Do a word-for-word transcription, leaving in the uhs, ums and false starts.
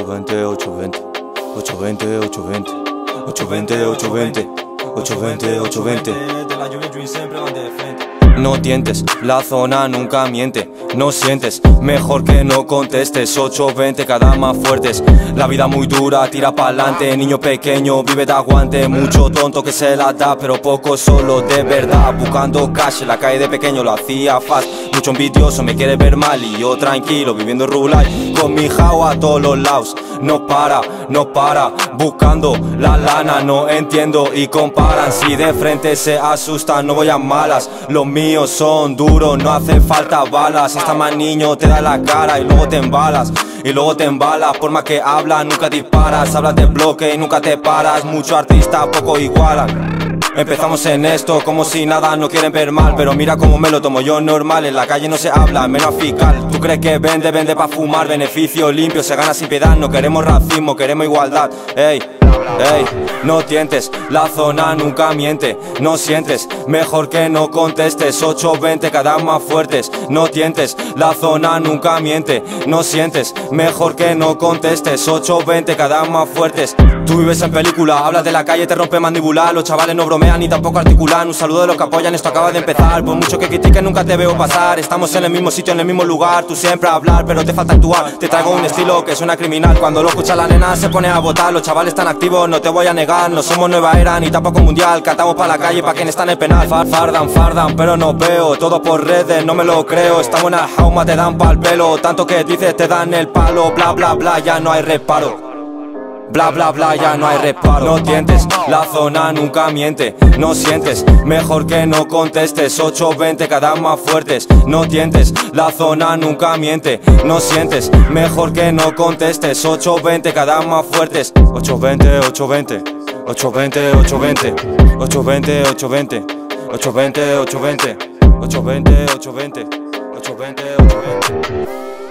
ocho veinte, ocho veinte, ocho veinte, ocho veinte, ocho veinte, ocho veinte, ocho veinte, ocho veinte. No tientes, la zona nunca miente. No sientes, mejor que no contestes. Ocho veinte, cada más fuertes. La vida muy dura, tira pa'lante. Niño pequeño, vive de aguante. Mucho tonto que se la da, pero poco solo de verdad. Buscando cash en la calle de pequeño lo hacía fast. Mucho envidioso me quiere ver mal y yo tranquilo viviendo rural. Con mi jau a todos los lados. No para, no para, buscando la lana. No entiendo y comparan. Si de frente se asustan, no voy a malas. Los míos son duros, no hace falta balas. Hasta más niño te da la cara y luego te embalas. Y luego te embalas, por más que hablas, nunca disparas. Hablas de bloque y nunca te paras. Muchos artistas poco igualan. Empezamos en esto como si nada, no quieren ver mal. Pero mira cómo me lo tomo yo normal. En la calle no se habla, menos fiscal. Tú crees que vende, vende pa' fumar. Beneficio limpio, se gana sin piedad. No queremos racismo, queremos igualdad. Ey, ey, no tientes, la zona nunca miente. No sientes, mejor que no contestes. Ocho veinte, cada vez más fuertes. No tientes, la zona nunca miente. No sientes, mejor que no contestes. Ocho veinte, cada vez más fuertes. Tú vives en película, hablas de la calle, te rompe mandibular. Los chavales no bromean ni tampoco articulan. Un saludo de los que apoyan, esto acaba de empezar. Por mucho que critiquen nunca te veo pasar. Estamos en el mismo sitio, en el mismo lugar. Tú siempre a hablar, pero te falta actuar. Te traigo un estilo que suena criminal. Cuando lo escucha la nena se pone a votar. Los chavales están activos, no te voy a negar. No somos nueva era ni tampoco mundial. Cantamos pa' la calle pa' quien está en el penal. Far, fardan, fardan, pero no veo. Todo por redes, no me lo creo. Estamos en la jauma, te dan pa'l pelo. Tanto que dices te dan el palo. Bla, bla, bla, ya no hay reparo. Bla bla bla, ya no hay reparo. No tientes, la zona nunca miente. No sientes, mejor que no contestes. Ocho veinte, cada vez más fuertes. No tientes, la zona nunca miente. No sientes, mejor que no contestes. Ocho veinte, cada vez más fuertes. Ocho veinte, ocho veinte, ocho veinte, ocho veinte, ocho veinte, ocho veinte, ocho veinte, ocho veinte, ocho veinte, ocho veinte, ocho veinte, ocho veinte.